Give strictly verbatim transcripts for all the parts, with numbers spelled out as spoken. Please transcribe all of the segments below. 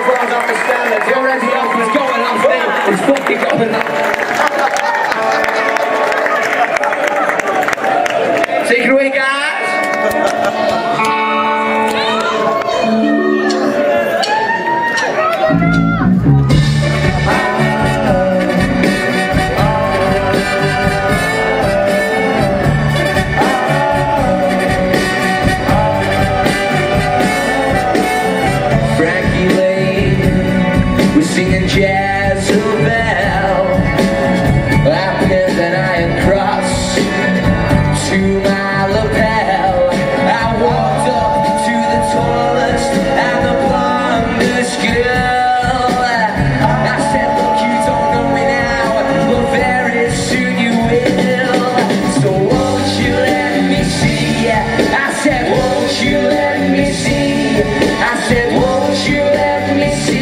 far as I understand it, your radio was going off there. It's fucking going off. Take it away, guys. Singing jazz bell, happier than I am cross to my lapel. I walked up to the tallest and the blondest girl. I said, look, you don't know me now, but very soon you will. So won't you let me see? I said, won't you let me see? I said, won't you let me see?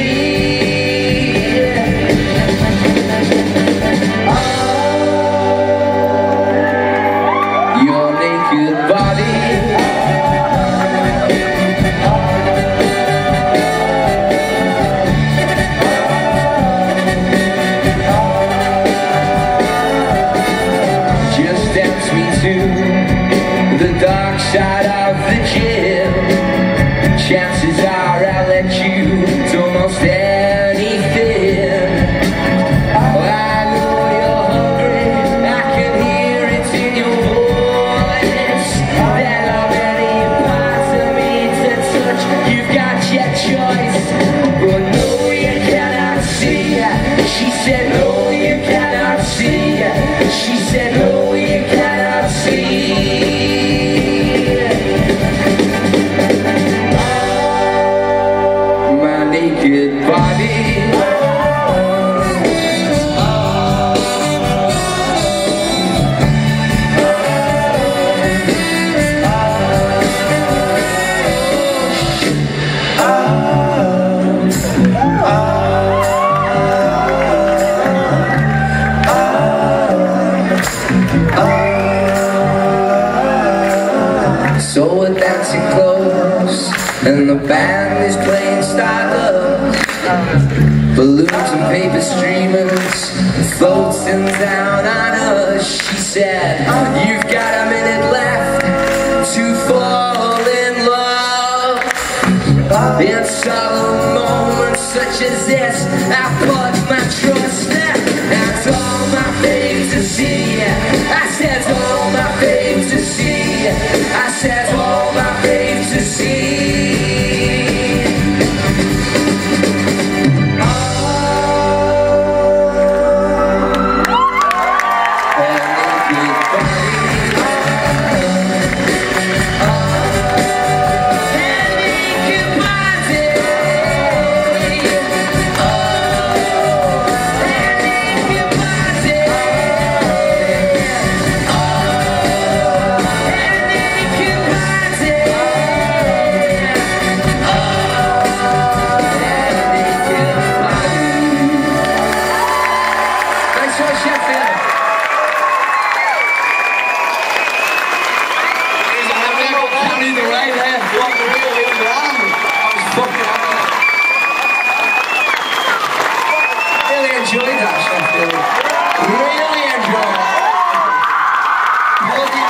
The dark side of the gym. Chances are I'll let you do almost anything. I know you're hungry, I can hear it in your voice. That already parts of me to touch, you've got your choice. But no, you cannot see. She said no, you cannot see. She said no, you cannot see. Naked body. So we're dancing close, and the band is playing Stardust. Balloons and paper streamers floating down on us. She said, you've got a minute left to fall in love. In solemn moments such as this, I put my trust in. That's all my faith to see. I said, all my faith to see. I said, all my faith to see. Enjoyed that, Sheffield. Really enjoyed it.